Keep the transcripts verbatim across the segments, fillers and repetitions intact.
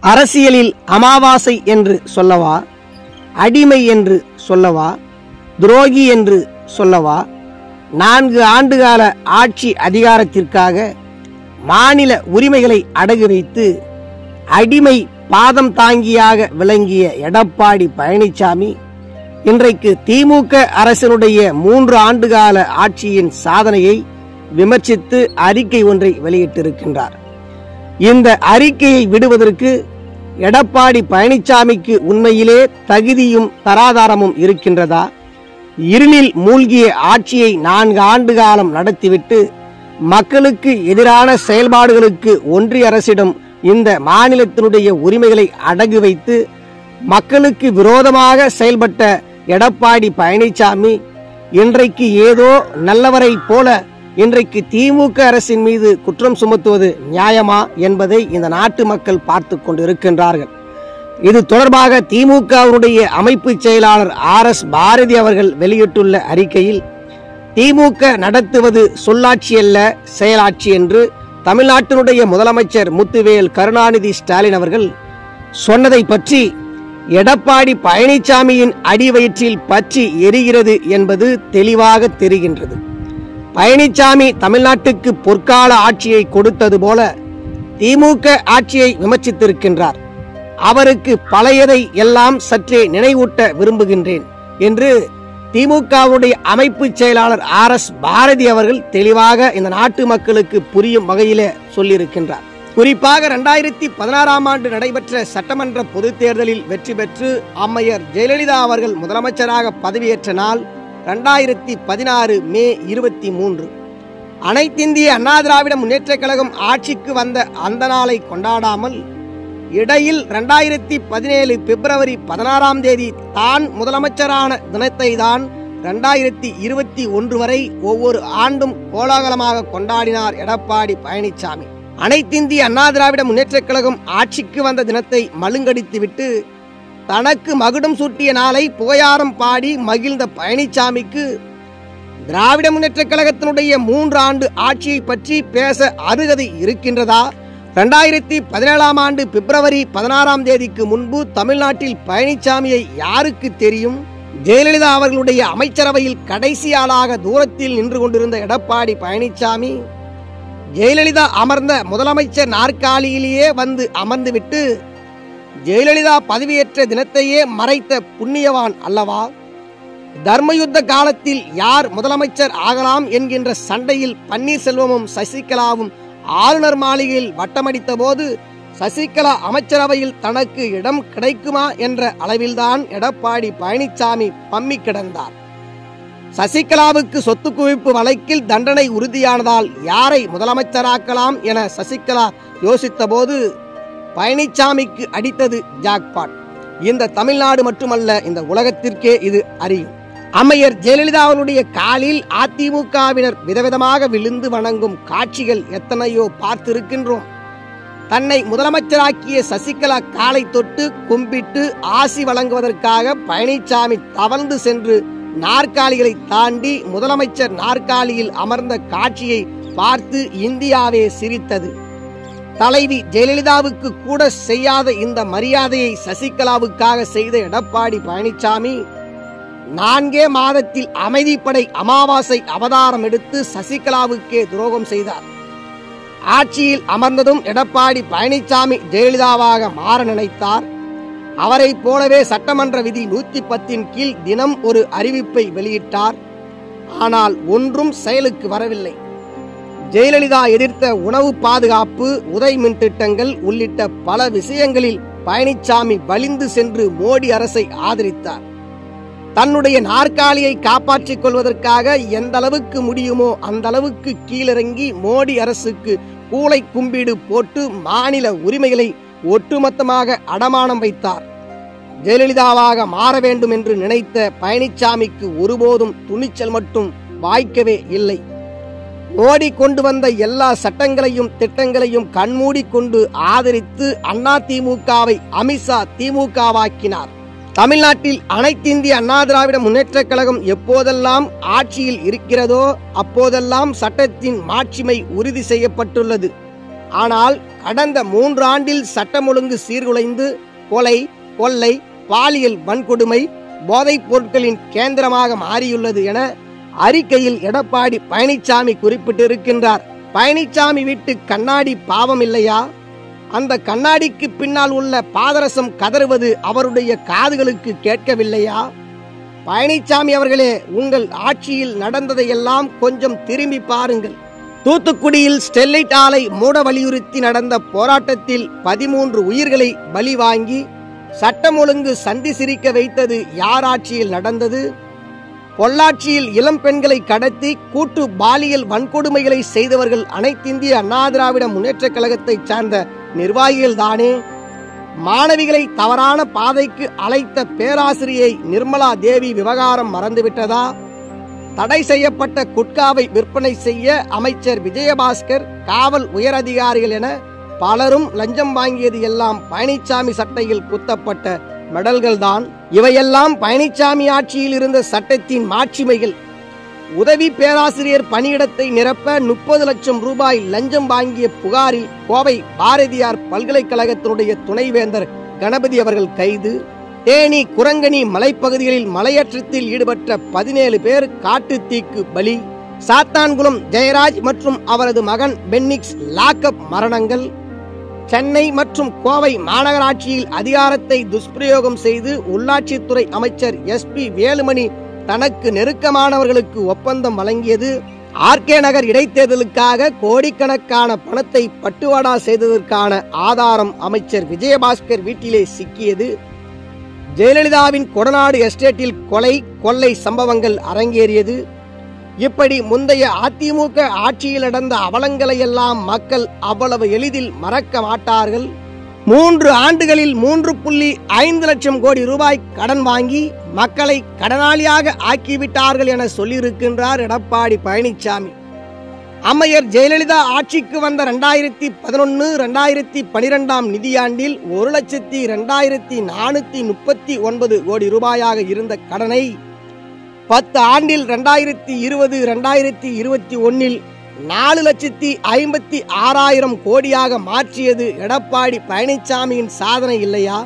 அரசியலில் அமாவாசை என்று சொல்லவா, அடிமை என்று சொல்லவா, துரோகி என்று சொல்லவா? நான்கு ஆண்டுகால ஆட்சி அதிகாரத்திற்காக மாநில உரிமைகளை அடகு வைத்து அடிமை பாதம் தாங்கியாக விளங்கிய எடப்பாடி பழனிசாமி இன்றைக்கு திமுக அரசினுடைய மூன்று ஆண்டுகால ஆட்சியின் சாதனையை விமர்சித்து அறிக்கை ஒன்றை வெளியிட்டிருக்கின்றார். இந்த அறிக்கையை விடுவதற்கு எடப்பாடி பழனிசாமிக்கு உண்மையிலே தகுதியும் தராதாரமும் இருக்கின்றதா? இருளில் மூழ்கிய ஆட்சியை நான்கு ஆண்டு காலம் நடத்திவிட்டு மக்களுக்கு எதிரான செயல்பாடுகளுக்கு ஒன்றிய அரசிடம் இந்த மாநிலத்தினுடைய உரிமைகளை அடகு வைத்து மக்களுக்கு விரோதமாக செயல்பட்ட எடப்பாடி பழனிசாமி இன்றைக்கு ஏதோ நல்லவரை போல இன்றைக்கு திமுக அரசின் மீது குற்றம் சுமத்துவது நியாயமா என்பதை இந்த நாட்டு மக்கள் பார்த்து கொண்டிருக்கின்றார்கள். இது தொடர்பாக திமுகவுடைய அமைப்பு செயலாளர் ஆர் எஸ் பாரதி அவர்கள் வெளியிட்டுள்ள அறிக்கையில், திமுக நடத்துவது சொல்லாட்சி அல்ல செயலாட்சி என்று தமிழ்நாட்டினுடைய முதலமைச்சர் முத்துவேல் கருணாநிதி ஸ்டாலின் அவர்கள் சொன்னதை பற்றி எடப்பாடி பழனிசாமியின் அடிவயிற்றில் பற்றி எரிகிறது என்பது தெளிவாக தெரிகின்றது. பழனிசாமி தமிழ்நாட்டுக்கு பொற்கால ஆட்சியை கொடுத்தது போல திமுக ஆட்சியை விமர்சித்திருக்கின்றார். அவருக்கு பழையதை எல்லாம் சற்றே நினைவூட்ட விரும்புகின்றேன் என்று திமுகவுடைய அமைப்பு செயலாளர் ஆர் எஸ் பாரதி அவர்கள் தெளிவாக இந்த நாட்டு மக்களுக்கு புரியும் வகையிலே சொல்லியிருக்கின்றார். குறிப்பாக இரண்டாயிரத்தி பதினாறாம் ஆண்டு நடைபெற்ற சட்டமன்ற பொதுத் தேர்தலில் வெற்றி பெற்று அம்மையர் ஜெயலலிதா அவர்கள் முதலமைச்சராக பதவியேற்ற நாள் இரண்டாயிரத்தி பதினாறு மே இருபத்தி மூன்று. அனைத்திந்திய அண்ணா திராவிட முன்னேற்ற கழகம் ஆட்சிக்கு வந்த அந்த நாளை கொண்டாடாமல் இடையில் இரண்டாயிரத்தி பதினேழு பிப்ரவரி பதினாறாம் தேதி தான் முதலமைச்சரான தினத்தை தான் இரண்டாயிரத்தி இருபத்தி ஒன்று வரை ஒவ்வொரு ஆண்டும் கோலாகலமாக கொண்டாடினார் எடப்பாடி பழனிசாமி. அனைத்திந்திய அண்ணா திராவிட முன்னேற்ற கழகம் ஆட்சிக்கு வந்த தினத்தை மழுங்கடித்துவிட்டு தனக்கு மகுடம் சூட்டிய நாளை புகையாரம் பாடி மகிழ்ந்த பழனிசாமிக்கு திராவிட முன்னேற்ற கழகத்தினுடைய மூன்று ஆண்டு ஆட்சியை பற்றி பேச அருகதை இருக்கின்றதா? இரண்டாயிரத்தி பதினேழாம் ஆண்டு பிப்ரவரி பதினாறாம் தேதிக்கு முன்பு தமிழ்நாட்டில் பழனிசாமியை யாருக்கு தெரியும்? ஜெயலலிதா அவர்களுடைய அமைச்சரவையில் கடைசி ஆளாக தூரத்தில் நின்று கொண்டிருந்த எடப்பாடி பழனிசாமி ஜெயலலிதா அமர்ந்த முதலமைச்சர் நாற்காலியிலேயே வந்து அமர்ந்துவிட்டு ஜெயலலிதா பதவியேற்ற தினத்தையே மறைத்த புண்ணியவான் அல்லவா? தர்மயுத்த காலத்தில் யார் முதலமைச்சர் ஆகலாம் என்கின்ற சண்டையில் பன்னீர்செல்வமும் சசிகலாவும் ஆளுநர் மாளிகையில் வட்டமடித்த போது சசிகலா அமைச்சரவையில் தனக்கு இடம் கிடைக்குமா என்ற அளவில்தான் எடப்பாடி பழனிசாமி பம்மி கிடந்தார். சசிகலாவுக்கு சொத்து குவிப்பு வழக்கில் தண்டனை உறுதியானதால் யாரை முதலமைச்சராக்கலாம் என சசிகலா யோசித்த போது பழனிசாமிக்கு அடித்தது ஜாக்பாட். இந்த தமிழ்நாடு மட்டுமல்ல, இந்த உலகத்திற்கே இது அறியும். அம்மையர் ஜெயலலிதாவுடைய காலில் அதிமுகவினர் விதவிதமாக விழுந்து வணங்கும் காட்சிகள் எத்தனையோ பார்த்திருக்கின்றோம். தன்னை முதலமைச்சராக்கிய சசிகலா காலை தொட்டு கும்பிட்டு ஆசி வழங்குவதற்காக பழனிசாமி தவழ்ந்து சென்று நாற்காலிகளை தாண்டி முதலமைச்சர் நாற்காலியில் அமர்ந்த காட்சியை பார்த்து இந்தியாவே சிரித்தது. தலைவி ஜெயலலிதாவுக்கு கூட செய்யாத இந்த மரியாதையை சசிகலாவுக்காக செய்த எடப்பாடி பழனிசாமி நான்கே மாதத்தில் அமைதிப்படை அமாவாசை அவதாரம் எடுத்து சசிகலாவுக்கே துரோகம் செய்தார். ஆட்சியில் அமர்ந்ததும் எடப்பாடி பழனிசாமி ஜெயலலிதாவாக மாற நினைத்தார். அவரை போலவே சட்டமன்ற விதி நூத்தி பத்தின் கீழ் தினம் ஒரு அறிவிப்பை வெளியிட்டார். ஆனால் ஒன்றும் செயலுக்கு வரவில்லை. ஜெயலலிதா எதிர்த்த உணவு பாதுகாப்பு, உதய் மின் திட்டங்கள் உள்ளிட்ட பல விஷயங்களில் பழனிசாமி வலிந்து சென்று மோடி அரசை ஆதரித்தார். தன்னுடைய நாற்காலியை காப்பாற்றிக் கொள்வதற்காக எந்த அளவுக்கு முடியுமோ அந்த அளவுக்கு கீழிறங்கி மோடி அரசுக்கு கூளை கும்பிடு போட்டு மாநில உரிமைகளை ஒட்டுமொத்தமாக அடமானம் வைத்தார். ஜெயலலிதாவாக மாற வேண்டும் என்று நினைத்த பழனிசாமிக்கு ஒருபோதும் துணிச்சல் மட்டும் வாய்க்கவே இல்லை. மோடி கொண்டு வந்த எல்லா சட்டங்களையும் திட்டங்களையும் கண்மூடி கொண்டு ஆதரித்து அண்ணா திமுகவை அமித்ஷா திமுகவாக்கினார். தமிழ்நாட்டில் அனைத்திந்திய அண்ணா திராவிட முன்னேற்ற கழகம் எப்போதெல்லாம் ஆட்சியில் இருக்கிறதோ அப்போதெல்லாம் சட்டத்தின் மாட்சிமை உறுதி செய்யப்பட்டுள்ளது. ஆனால் கடந்த மூன்று ஆண்டில் சட்டம் ஒழுங்கு சீர்குலைந்து கொலை, கொள்ளை, பாலியல் வன்கொடுமை, போதைப் பொருட்களின் கேந்திரமாக மாறியுள்ளது என அறிக்கையில் எடப்பாடி பழனிசாமி குறிப்பிட்டிருக்கின்றார். பழனிசாமி வீட்டு கண்ணாடி பாவம் இல்லையா? அந்த கண்ணாடிக்கு பின்னால் உள்ள பாதரசம் கதறுவது அவருடைய காதுகளுக்கு கேட்கவில்லையா? பழனிசாமி அவர்களே, உங்கள் ஆட்சியில் நடந்ததையெல்லாம் கொஞ்சம் திரும்பி பாருங்கள். தூத்துக்குடியில் ஸ்டெர்லைட் ஆலை மூட வலியுறுத்தி நடந்த போராட்டத்தில் பதிமூன்று உயிர்களை பலி வாங்கி சட்டம் ஒழுங்கு சந்தி சிரிக்க வைத்தது யார் ஆட்சியில் நடந்தது? பொள்ளாச்சியில் இளம் பெண்களை கடத்தி கூட்டு பாலியல் வன்கொடுமைகளை செய்தவர்கள் அனைத்திந்திய அண்ணா திராவிட முன்னேற்ற கழகத்தை சார்ந்த நிர்வாகிகள் தானே. மாணவிகளை தவறான பாதைக்கு அழைத்த பேராசிரியை நிர்மலா தேவி விவகாரம் மறந்துவிட்டதா? தடை செய்யப்பட்ட குட்காவை விற்பனை செய்ய அமைச்சர் விஜயபாஸ்கர், காவல் உயரதிகாரிகள் என பலரும் லஞ்சம் வாங்கியது எல்லாம் பழனிசாமி சட்டையில் குத்தப்பட்ட மெடல்கள் தான். இவையெல்லாம் பழனிசாமி ஆட்சியில் இருந்த சட்டத்தின் மாட்சிமைகள். உதவி பேராசிரியர் பணியிடத்தை நிரப்ப முப்பது லட்சம் ரூபாய் லஞ்சம் வாங்கிய புகாரில் கோவை பாரதியார் பல்கலைக்கழகத்தினுடைய துணைவேந்தர் கணபதி அவர்கள் கைது. தேனி, குரங்கணி மலைப்பகுதிகளில் மலையேற்றத்தில் ஈடுபட்ட பதினேழு பேர் காட்டு தீக்கு பலி. சாத்தான்குளம் ஜெயராஜ் மற்றும் அவரது மகன் பென்னிக்ஸ் லாக்அப் மரணங்கள். சென்னை மற்றும் கோவை மாநகராட்சியில் அதிகாரத்தை துஷ்பிரயோகம் செய்து உள்ளாட்சித்துறை அமைச்சர் எஸ் பி வேலுமணி தனக்கு நெருக்கமானவர்களுக்கு ஒப்பந்தம் வழங்கியது. ஆர்கே நகர் இடைத்தேர்தலுக்காக கோடிக்கணக்கான பணத்தை பட்டுவாடா செய்ததற்கான ஆதாரம் அமைச்சர் விஜயபாஸ்கர் வீட்டிலே சிக்கியது. ஜெயலலிதாவின் கொடநாடு எஸ்டேட்டில் கொலை, கொள்ளை சம்பவங்கள் அரங்கேறியது. இப்படி முந்தைய அதிமுக ஆட்சியில் நடந்த அவலங்களை எல்லாம் மக்கள் அவ்வளவு எளிதில் மறக்க மாட்டார்கள். மூன்று ஆண்டுகளில் மூன்று புள்ளி ஐந்து லட்சம் கோடி ரூபாய் கடன் வாங்கி மக்களை கடனாளியாக ஆக்கிவிட்டார்கள் என சொல்லியிருக்கின்றார் எடப்பாடி பழனிசாமி. அம்மையர் ஜெயலலிதா ஆட்சிக்கு வந்த இரண்டாயிரத்தி பதினொன்னு இரண்டாயிரத்தி பனிரெண்டாம் நிதியாண்டில் ஒரு லட்சத்தி இரண்டாயிரத்தி நானூத்தி முப்பத்தி ஒன்பது கோடி ரூபாயாக இருந்த கடனை பத்து ஆண்டில் இரண்டாயிரத்தி இருபது இரண்டாயிரத்தி இருபத்தி ஒன்னில் நாலு லட்சத்தி ஐம்பத்தி ஆறாயிரம் கோடியாக மாற்றியது எடப்பாடி பழனிசாமியின் சாதனை இல்லையா?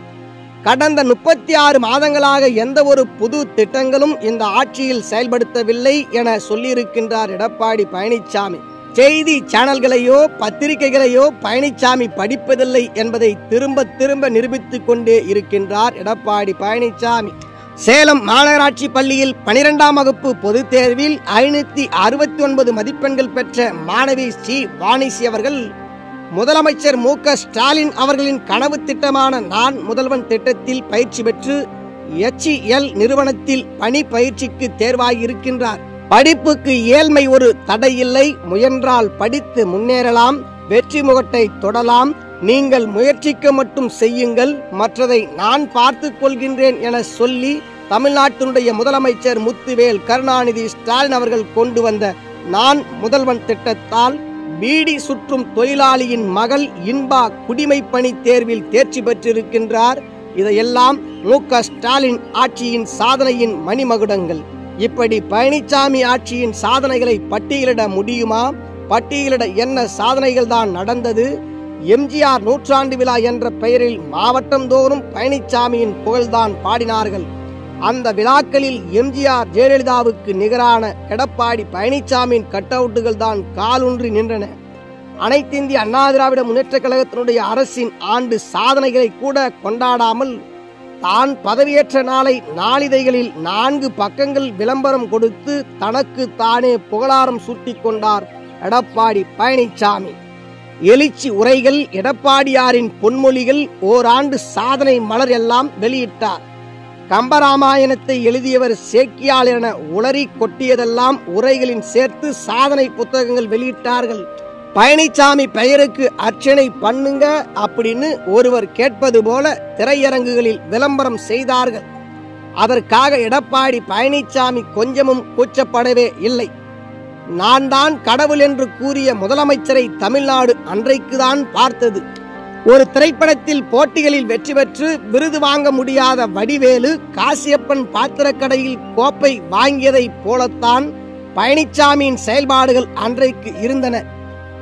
கடந்த முப்பத்தி ஆறு மாதங்களாக எந்த ஒரு புது திட்டங்களும் இந்த ஆட்சியில் செயல்படுத்தவில்லை என சொல்லியிருக்கின்றார் எடப்பாடி பழனிசாமி. செய்தி சேனல்களையோ பத்திரிகைகளையோ பழனிசாமி படிப்பதில்லை என்பதை திரும்ப திரும்ப நிரூபித்துக் கொண்டே இருக்கின்றார் எடப்பாடி பழனிசாமி. சேலம் மாநகராட்சி பள்ளியில் பனிரெண்டாம் வகுப்பு பொதுத் தேர்வில் ஐநூத்தி அறுபத்தி ஒன்பது மதிப்பெண்கள் பெற்ற மாணவி ஸ்ரீ வாணிசி அவர்கள் முதலமைச்சர் மு க ஸ்டாலின் அவர்களின் கனவு திட்டமான நான் முதல்வன் திட்டத்தில் பயிற்சி பெற்று எச் இ எல் நிறுவனத்தில் பணி பயிற்சிக்கு தேர்வாகி இருக்கின்றார். படிப்புக்கு ஏழ்மை ஒரு தடை இல்லை, முயன்றால் படித்து முன்னேறலாம், வெற்றி முகட்டை தொடலாம், நீங்கள் முயற்சிக்க மட்டும் செய்யுங்கள், மற்றதை நான் பார்த்து கொள்கின்றேன் என சொல்லி தமிழ்நாட்டினுடைய முதலமைச்சர் முத்துவேல் கருணாநிதி ஸ்டாலின் அவர்கள் கொண்டு வந்த நான் முதல்வன் திட்டத்தால் பீடி சுற்றும் தொழிலாளியின் மகள் இன்பா குடிமை பணி தேர்வில் தேர்ச்சி பெற்றிருக்கின்றார். இதையெல்லாம் மு க ஸ்டாலின் ஆட்சியின் சாதனையின் மணிமகுடங்கள். இப்படி பழனிசாமி ஆட்சியின் சாதனைகளை பட்டியலிட முடியுமா? பட்டியலிட என்ன சாதனைகள் தான் நடந்தது? எம் ஜி ஆர் நூற்றாண்டு விழா என்ற பெயரில் மாவட்டம் தோறும் பழனிசாமியின் புகழ்தான் பாடினார்கள். அந்த விழாக்களில் எம் ஜி ஆர் ஜெயலலிதாவுக்கு நிகரான எடப்பாடி பழனிசாமியின் கட் அவுட்டுகள் தான் காலூன்றி நின்றன. அனைத்திந்திய அண்ணா திராவிட முன்னேற்ற கழகத்தினுடைய அரசின் ஆண்டு சாதனைகளை கூட கொண்டாடாமல் தான் பதவியேற்ற நாளை நாளிதழ்களில் நான்கு பக்கங்கள் விளம்பரம் கொடுத்து தனக்கு தானே புகழாரம் சூட்டிக் கொண்டார் எடப்பாடி பழனிசாமி. எழுச்சி உரைகள், எடப்பாடியாரின் பொன்மொழிகள், ஓராண்டு சாதனை மலர் எல்லாம் வெளியிட்டார். கம்பராமாயணத்தை எழுதியவர் சேக்கியால் என உளறி கொட்டியதெல்லாம் உரைகளின் சேர்த்து சாதனை புத்தகங்கள் வெளியிட்டார்கள். பழனிசாமி பெயருக்கு அர்ச்சனை பண்ணுங்க அப்படின்னு ஒருவர் கேட்பது போல திரையரங்குகளில் விளம்பரம் செய்தார்கள். அதற்காக எடப்பாடி பழனிசாமி கொஞ்சமும் கூச்சப்படவே இல்லை. நான் தான் கடவுள் என்று கூறிய முதலமைச்சரை தமிழ்நாடு அன்றைக்குதான் பார்த்தது. ஒரு திரைப்படத்தில் போட்டிகளில் வெற்றி பெற்று விருது வாங்க முடியாத வடிவேலு காசியப்பன் பாத்திரக்கடையில் கோப்பை வாங்கியதை போலத்தான் பழனிசாமியின் செயல்பாடுகள் அன்றைக்கு இருந்தன.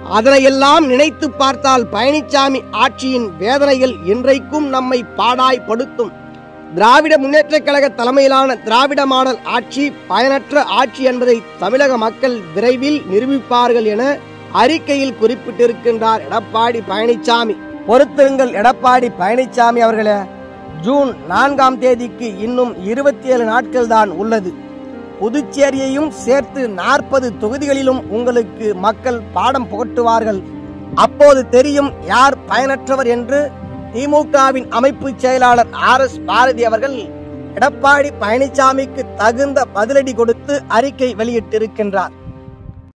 அதனையெல்லாம் நினைத்து பார்த்தால் பழனிசாமி ஆட்சியின் வேதனைகள் இன்றைக்கும் நம்மை பாடாய்படுத்தும். திராவிட முன்னேற்றக் கழக தலைமையிலான திராவிட மாடல் ஆட்சி பயனற்ற ஆட்சி என்பதை தமிழக மக்கள் விரைவில் நிரூபிப்பார்கள் என அறிக்கையில் குறிப்பிட்டிருக்கின்றார் எடப்பாடி பழனிசாமி. பொறுத்திருங்கள் எடப்பாடி பழனிசாமி அவர்களே, ஜூன் நான்காம் தேதிக்கு இன்னும் இருபத்தி ஏழு நாட்கள் தான் உள்ளது. புதுச்சேரியையும் சேர்த்து நாற்பது தொகுதிகளிலும் உங்களுக்கு மக்கள் பாடம் புகட்டுவார்கள். அப்போது தெரியும் யார் பயனற்றவர் என்று. திமுகவின் அமைப்பு செயலாளர் ஆர் எஸ் பாரதி அவர்கள் எடப்பாடி பழனிசாமிக்கு தகுந்த பதிலடி கொடுத்து அறிக்கை வெளியிட்டிருக்கின்றார்.